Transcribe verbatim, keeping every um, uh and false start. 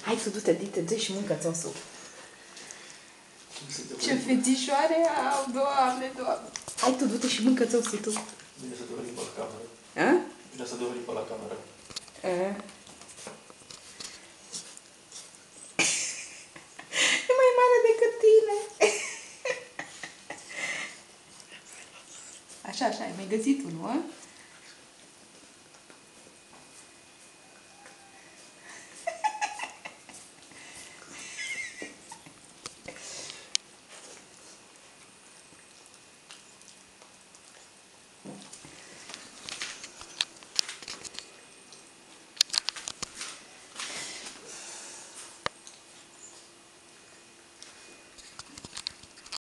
Hai tu, du-te, du-te, du și mâncă-ți osul. Ce fetișoare au, Doamne, Doamne. Hai tu, du-te și mâncă-ți osul tu. Bine să dă o limbă la cameră. A? Bine să dă o limbă la cameră. A. E mai mare decât tine. Așa, așa, ai mai găsit unul, a?